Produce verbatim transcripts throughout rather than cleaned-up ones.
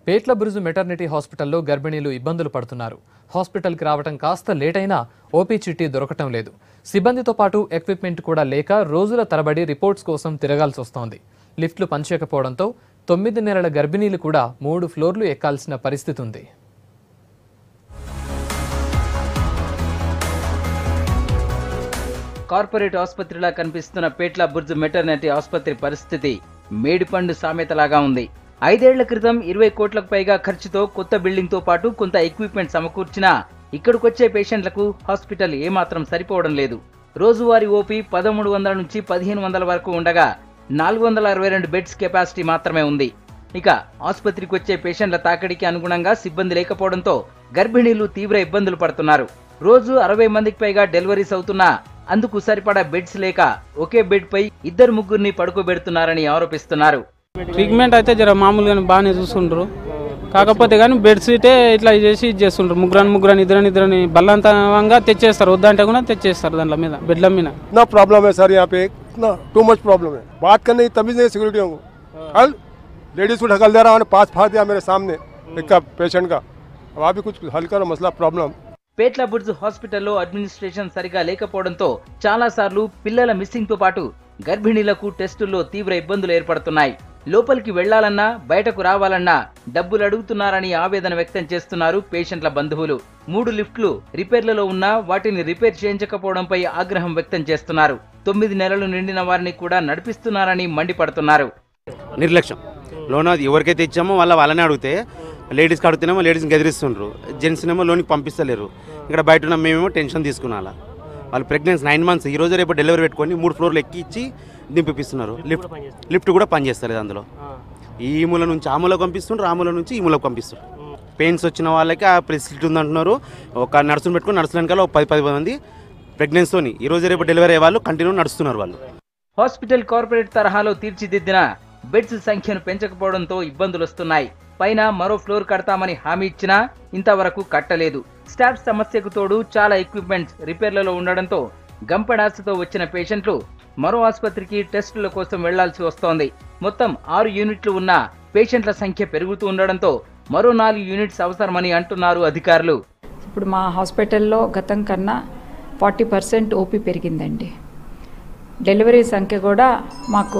పేట్ల బురుజు maternity హాస్పిటల్లో గర్భిణీలు ఇబ్బందులు పడుతున్నారు. హాస్పిటల్కి రావడం కాస్త లేట్ అయినా ఓపీ చిట్టి దొరకటం లేదు. సిబ్బందితో పాటు ఎక్విప్మెంట్ కూడా లేక రోజుల తరబడి రిపోర్ట్స్ కోసం తిరగాల్సి వస్తోంది. లిఫ్ట్లు పనిచేయకపోవడంతో తొమ్మిది నెలల గర్భిణీలు కూడా మూడు ఫ్లోర్లు ఎక్కాల్సిన పరిస్థితి ఉంది. కార్పొరేట్ ఆసుపత్రిలా కనిపిస్తున్న పేట్ల బుర్జ్ మెటర్నిటీ ఆసుపత్రి పరిస్థితి మేడిపండు సామెతలాగా ఉంది. ఐదేళ్ల క్రితం ఇరవై కోట్లకు పైగా ఖర్చుతో కొత్త బిల్డింగ్ తో పాటు కొంత ఎక్విప్మెంట్ సమకూర్చినా ఇక్కడికొచ్చే పేషెంట్లకు హాస్పిటల్ ఏమాత్రం సరిపోవడం లేదు. రోజువారీ ఓపీ పదమూడు వందల నుంచి పదిహేను వందల వరకు ఉండగా నాలుగు వందల అరవై రెండు బెడ్స్ కెపాసిటీ మాత్రమే ఉంది. ఇక ఆసుపత్రికి వచ్చే పేషెంట్ల తాకిడికి అనుగుణంగా సిబ్బంది లేకపోవడంతో గర్భిణీలు తీవ్ర ఇబ్బందులు పడుతున్నారు. రోజు అరవై మందికి పైగా డెలివరీస్ అవుతున్నా అందుకు సరిపడా బెడ్స్ లేక ఒకే బెడ్ పై ఇద్దరు ముగ్గురిని పడుకోబెడుతున్నారని ఆరోపిస్తున్నారు. ట్రీట్మెంట్ అయితే జర మామూలుగానే బాగానే చూస్తుండ్రు, కాకపోతే కానీ బెడ్ సీటే ఇట్లా చేసి ఇది చేస్తుండ్రు. ముగ్గురని ముగ్గురని ఇద్దరని ఇద్దరని బలవంతంగా తెచ్చేస్తారు, వద్దంటే కూడా తెచ్చేస్తారు దాంట్లో మీద బెడ్ల మీద. ना प्रॉब्लम है सर, यहाँ पे इतना टू मच प्रॉब्लम है. बात करने की तमीज नहीं सिक्योरिटी को. कल लेडीज को ढकल दे रहा है, पास फाड़ दिया मेरे सामने एक पेशेंट का. अब आप भी कुछ हल करो मसला प्रॉब्लम. పేట్ల బుర్జ్ హాస్పిటల్లో అడ్మినిస్ట్రేషన్ సరిగా లేకపోవడంతో చాలా సార్లు పిల్లల మిస్సింగ్ తో పాటు గర్భిణీలకు టెస్టుల్లో తీవ్ర ఇబ్బందులు ఏర్పడుతున్నాయి. లోపలికి వెళ్లాలన్నా బయటకు రావాలన్నా డబ్బులు అడుగుతున్నారని ఆవేదన వ్యక్తం చేస్తున్నారు పేషెంట్ల బంధువులు. మూడు లిఫ్ట్లు రిపేర్లలో ఉన్నా వాటిని రిపేర్ చేయించకపోవడంపై ఆగ్రహం వ్యక్తం చేస్తున్నారు. తొమ్మిది నెలలు నిండిన వారిని కూడా నడిపిస్తున్నారని మండిపడుతున్నారు. నిర్లక్ష్యం లోన్ ఎవరికైతే ఇచ్చామో వాళ్ళ వాళ్ళని అడిగితే లేడీస్కి అడుగుతున్నామో లేడీస్ని గెదిరిస్తుండ్రు, జెంట్స్నేమో లోన్కి పంపిస్తలేరు. ఇక్కడ బయట ఉన్న మేమేమో టెన్షన్ తీసుకున్నాలా. వాళ్ళు ప్రెగ్నెన్సీ నైన్ మంత్స్ ఈ రోజు రేపు డెలివరీ పెట్టుకొని మూడు ఫ్లోర్లు ఎక్కి ఇచ్చి దింపిస్తున్నారు. లిఫ్ట్ లిఫ్ట్ కూడా పనిచేస్తలేదు అందులో. ఈ మూల నుంచి ఆ మూలకు పంపిస్తుండ్రు, ఆ మూల నుంచి ఈ మూలకు పంపిస్తుండ్రు. పెయిన్స్ వచ్చిన వాళ్ళకి ఆ ఫెసిలిటీ ఉందంటున్నారు. ఒక నర్సును పెట్టుకుని నర్సులు వెనకాల ఒక పది పది మంది ప్రెగ్నెన్సీతోని ఈ రోజు రేపు డెలివరీ అయ్యే వాళ్ళు కంటిన్యూ నడుస్తున్నారు. వాళ్ళు హాస్పిటల్ కార్పొరేట్ తరహాలో తీర్చిదిద్దిన బెడ్స్ సంఖ్యను పెంచకపోవడంతో ఇబ్బందులు వస్తున్నాయి. పైన మరో ఫ్లోర్ కడతామని హామీ ఇచ్చినా ఇంతవరకు కట్టలేదు. స్టాఫ్ సమస్యకు తోడు చాలా ఎక్విప్మెంట్స్ రిపేర్లలో ఉండడంతో గంపడాసతో వచ్చిన పేషెంట్లు మరో ఆసుపత్రికి టెస్టుల కోసం వెళ్లాల్సి వస్తోంది. మొత్తం ఆరు యూనిట్లు ఉన్న పేషెంట్ల సంఖ్య పెరుగుతూ ఉండడంతో మరో నాలుగు యూనిట్స్ అవసరమని అంటున్నారు అధికారులు. ఇప్పుడు మా హాస్పిటల్లో గతం కన్నా ఫార్టీ పర్సెంట్ ఓపీ పెరిగిందండి. డెలివరీ సంఖ్య కూడా మాకు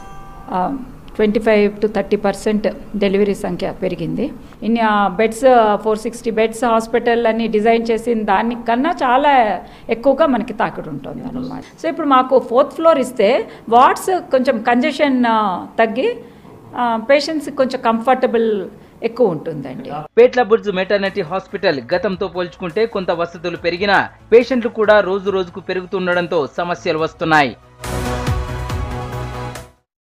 twenty five to thirty percent delivery సంఖ్య పెరిగింది. ఇన్ని beds four sixty beds hospital అని డిజైన్ చేసిన దానికన్నా చాలా ఎక్కువగా మనకి తాకిడి ఉంటుంది అన్నమాట. సో ఇప్పుడు మాకు ఫోర్త్ ఫ్లోర్ ఇస్తే వార్డ్స్ కొంచెం కంజెషన్ తగ్గి పేషెంట్స్ కొంచెం కంఫర్టబుల్ ఎక్కువ ఉంటుందండి. పేట్ల బుర్జ్ మెటర్నిటీ హాస్పిటల్ గతంతో పోల్చుకుంటే కొంత వసతులు పెరిగినా పేషెంట్లు కూడా రోజు రోజుకు పెరుగుతుండడంతో సమస్యలు వస్తున్నాయి.